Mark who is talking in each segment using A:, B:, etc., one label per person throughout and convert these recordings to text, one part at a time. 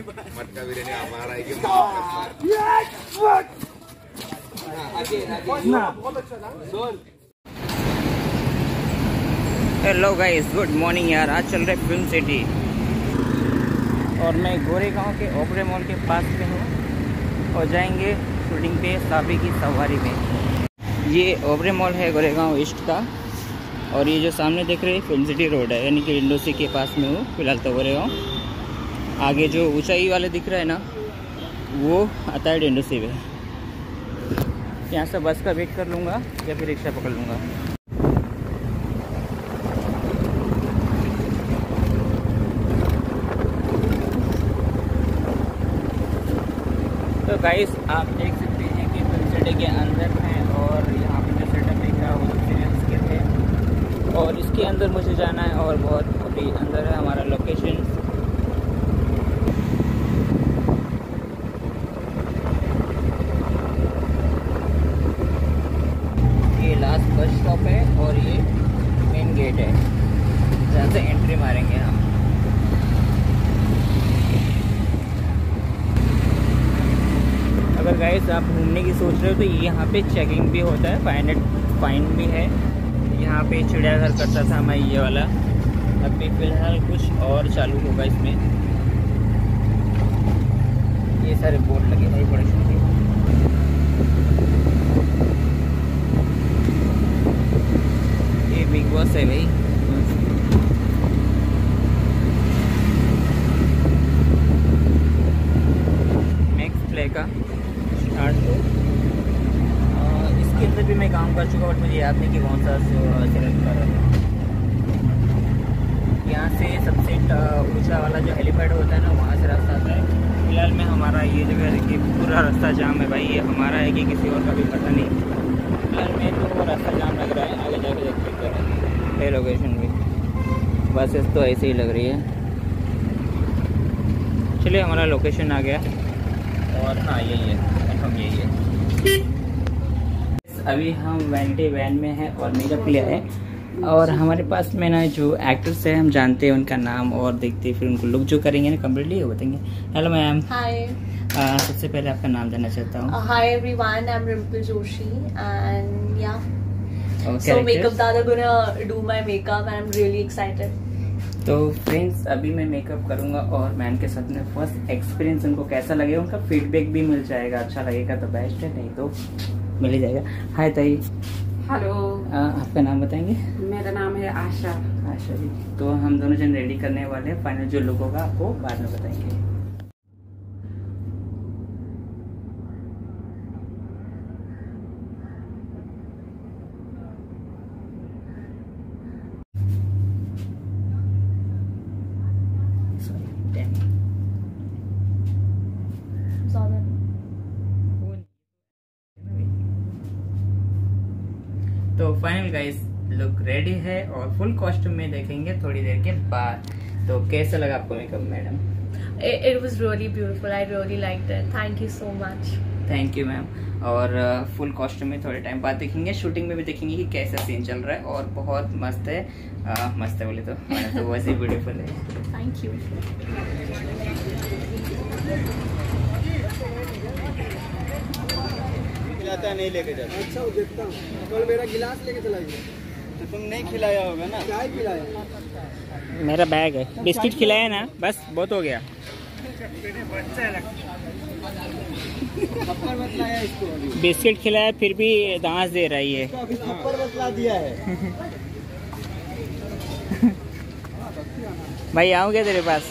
A: मटका बिरयानी हमारा है
B: हेलो गाइस, गुड मॉर्निंग यार। आज चल रहे फिल्म सिटी और मैं गोरेगांव के ओबरे मॉल के पास में हूँ और जाएंगे शूटिंग पे साबी की सवारी में। ये ओबरे मॉल है गोरेगांव ईस्ट का और ये जो सामने देख रहे हैं फिल्म सिटी रोड है, यानी कि इंडोसी के पास में हूँ फिलहाल तो गोरेगांव। आगे जो ऊंचाई वाले दिख रहा है ना, वो आता है इंडोसी में। यहाँ से बस का वेट कर लूँगा या फिर रिक्शा पकड़ लूँगा। तो गाइस, आप देख सकते हैं कि फिल्म सिटी के अंदर है और यहाँ पे जो सेटअप दिख रहा है वो सीरियल्स के थे और इसके अंदर मुझे जाना है और बहुत अभी अंदर है हमारा लोकेशन। ये लास्ट बस स्टॉप है और ये मेन गेट है जहाँ से एंट्री मारेंगे हम। अगर गाइस आप घूमने की सोच रहे हो तो यहाँ पे चेकिंग भी होता है, फाइन भी है। यहाँ पे चिड़ियाघर करता था मैं ये वाला, अभी फिलहाल कुछ और चालू होगा इसमें। ये सारे बोर्ड लगे हैं बड़े छोटे। ये बिग बॉस है भाई। मैक्स प्ले का स्टार्ट हो। इसके अंदर भी मैं काम कर चुका बट मुझे याद नहीं कि कौन सा सिलेक्ट कर रहा था। यहाँ से सबसे ऊंचा वाला जो हेलीपैड होता है ना, वहाँ से रास्ता आता है। फिलहाल में हमारा ये जगह देखिए पूरा रास्ता जाम है भाई। ये हमारा है कि किसी और का भी पता नहीं। फिलहाल में तो रास्ता जाम लग रहा है, आगे जाके देखते हैं लोकेशन भी। बसेस तो ऐसे ही लग रही है। चलिए, हमारा लोकेशन आ गया और हाँ यही है, हम यही है। अभी हम वैनिटी वैन में हैं और मेकअप लिया है और हमारे पास में ना जो एक्टर्स हैं हम जानते हैं उनका नाम और देखते हैं फिर उनको लुक जो करेंगे ना कम्प्लीटली वो बताएंगे। Hello ma'am.
C: हाय।
B: सबसे पहले आपका नाम जानना चाहता हूँ।
C: Hi everyone, I am Rimpal Joshi and yeah so makeup दादा gonna do my makeup and I am really excited.
B: तो फ्रेंड्स, अभी मैं मेकअप करूंगा और मैम के साथ में फर्स्ट एक्सपीरियंस उनको कैसा लगेगा उनका फीडबैक भी मिल जाएगा। अच्छा लगेगा तो बेस्ट है, नहीं तो मिल ही जाएगा। हाय ताई।
D: हेलो।
B: आपका नाम बताएंगे?
D: मेरा नाम है आशा।
B: आशा जी। तो हम दोनों जन रेडी करने वाले हैं, फाइनल जो लुक होगा आपको बाद में बताएंगे। तो फाइनल गाइस, लुक रेडी है और फुल कॉस्ट्यूम में देखेंगे थोड़ी देर के बाद। तो कैसा लगा आपको makeup madam?
C: It was really beautiful. I really liked it. Thank you so much.
B: Thank you ma'am. और फुल कॉस्ट्यूम में थोड़े टाइम बाद देखेंगे, शूटिंग में भी देखेंगे कि कैसा सीन चल रहा है और बहुत मस्त है। मस्त है बोले तो वैसे ही ब्यूटीफुल है।
C: Thank you.
A: नहीं लेके जाता। अच्छा, वो देखता हूँ। कल मेरा गिलास लेके चला गया तो तुम नहीं खिलाया होगा ना? क्या खिलाया?
B: मेरा बैग है, बिस्किट खिलाया ना, बस बहुत हो गया।
A: थप्पड़ बतलाया इसको,
B: बिस्किट खिलाया फिर भी दांत दे रही है।
A: तो अभी थप्पड़ बतला दिया है।
B: भाई आऊँ क्या तेरे पास?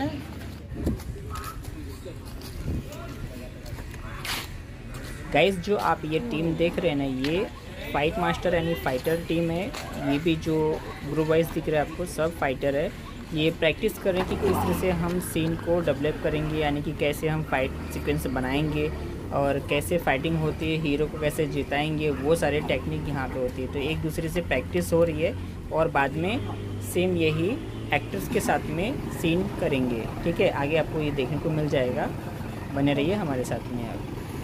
B: गाइस, जो आप ये टीम देख रहे हैं ना, ये फाइट मास्टर यानी फाइटर टीम है। ये भी जो ग्रुप वाइज दिख रहा है आपको, सब फाइटर है। ये प्रैक्टिस कर रहे हैं कि किस तरह से हम सीन को डेवलप करेंगे, यानी कि कैसे हम फाइट सीक्वेंस बनाएंगे और कैसे फाइटिंग होती है, हीरो को कैसे जिताएंगे, वो सारे टेक्निक यहाँ पे होती है। तो एक दूसरे से प्रैक्टिस हो रही है और बाद में सेम यही एक्टर्स के साथ में सीन करेंगे। ठीक है, आगे आपको ये देखने को मिल जाएगा, बने रहिए हमारे साथ में। आप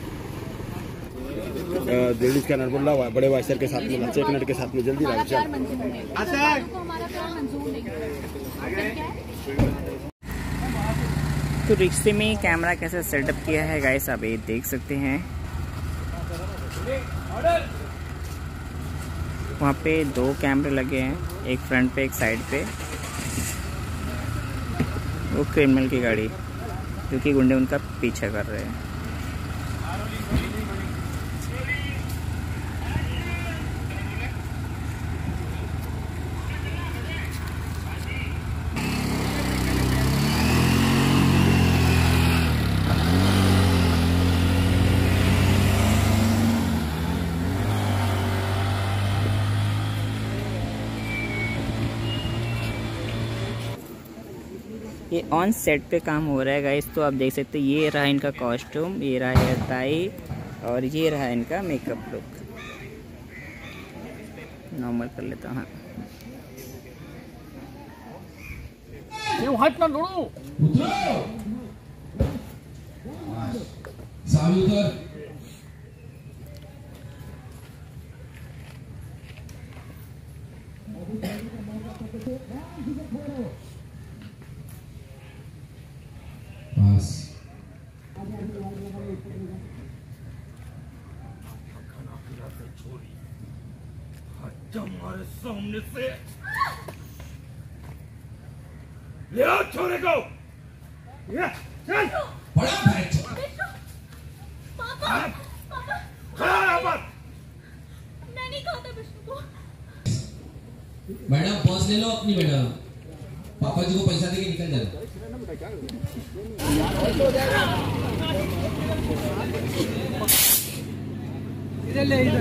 A: दिल्ली स्कैनर बोल रहा, बड़े वाइसर के साथ में, चेक नट के साथ में, जल्दी लाओ।
B: तो रिक्शे में कैमरा कैसे सेटअप किया है गाइस, आप ये देख सकते हैं। वहाँ पे 2 कैमरे लगे हैं, एक फ्रंट पे एक साइड पे। वो क्रिमिनल की गाड़ी क्योंकि गुंडे उनका पीछा कर रहे हैं। ये ऑन सेट पे काम हो रहा है गाइस, तो आप देख सकते हैं। ये रहा इनका कॉस्ट्यूम, ये रहा हेयर टाई और ये रहा इनका मेकअप लुक। नॉर्मल कर लेता हूँ।
E: हमारे सामने से ले आओ छोरे को। ये चल बड़ा
C: पापा
E: खड़ा यहाँ पर।
C: मैं नहीं खाता विष्णु को।
F: मैडम पर्स ले लो अपनी मैडम, पापा जी को पैसा देके निकल जाओ।
A: इधर ले इधर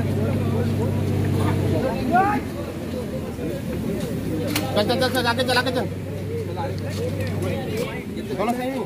A: चल चल आगे चल आगे चल चलो सही।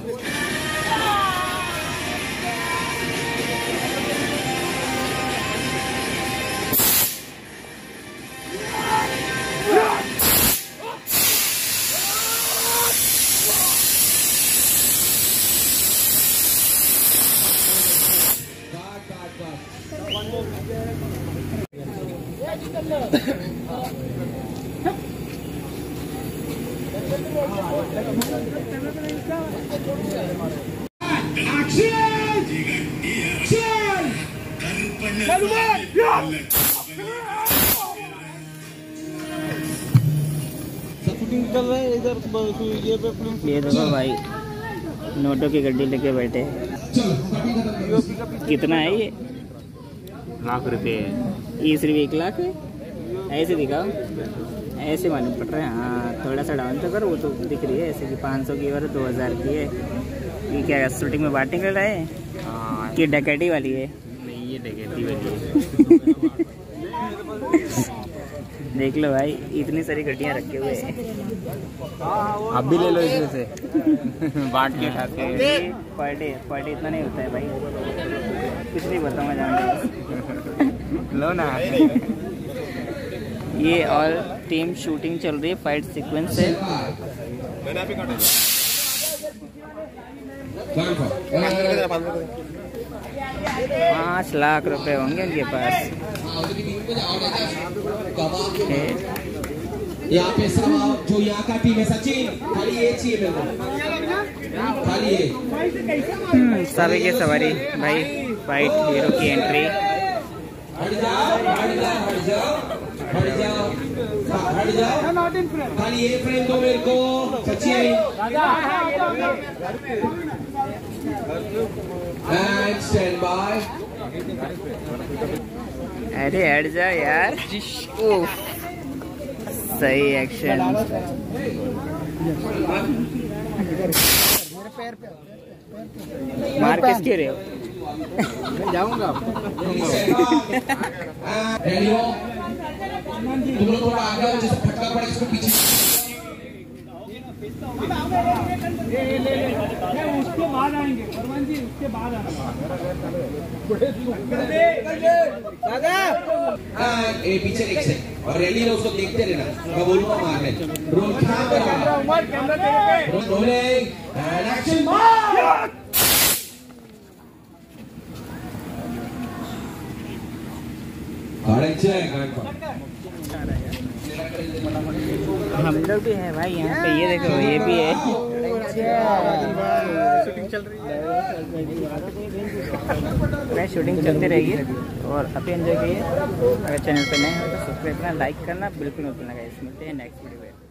B: ये देखो भाई, नोटों की गड्डी लेके बैठे। कितना है ये? ₹1,00,000 है। ये सिर्फ 1 लाख है? ऐसे दिखाओ, ऐसे मालूम पड़ रहा है। हाँ थोड़ा सा डाउन तो करो, वो तो दिख रही है ऐसे कि 500 की और 2000 की है। ये क्या शूटिंग में बात निकल रहा है? हाँ। कि डकैती वाली है? नहीं, ये डकैती वाली है। देख लो भाई, इतनी सारी गड्डियाँ रखे हुए हैं।
A: आप भी ले लो इसमें से बांट के खाते हैं।
B: पर डे इतना नहीं होता है भाई, कुछ नहीं बताऊँगा जान
A: लो ना।
B: ये और टीम शूटिंग चल रही है, फाइट सीक्वेंस है। 5 लाख रुपए होंगे उनके पास।
F: यहाँ पे सब जो यहाँ का टीम है, सचिन खाली ये चाहिए मेरे को, खाली ये।
B: सभी की सवारी भाई, फाइट हीरो की एंट्री।
F: हट जाओ हट जाओ हट जाओ हट जाओ हट जाओ, खाली ये फ्रेम दो मेरे को सचिन। And stand by.
B: अरे हट जा यार। ओह सही एक्शन। मार किसके रहे हो?
A: मैं जाऊंगा।
F: रेडी हो? तुम लोग थोड़ा आगे हो, जैसे फटका पड़े इसको पीछे।
E: उसके बाद आएंगे भगवान जी, उसके बाद आएंगे।
F: ए पीछे एक से और रेडी रहो, उसको देखते रहना, मैं बोलूंगा मारने। Roll camera rolling and action मार।
B: हम लोग भी है भाई यहाँ पे, ये देखो ये भी है।
A: शूटिंग चल रही है।
B: शूटिंग चलती रहेगी और अभी एंजॉय करिए। अगर चैनल पर नए हो तो सब्सक्राइब करना, लाइक करना बिल्कुल मत भूलना गाइस। मिलते हैं नेक्स्ट वीडियो में।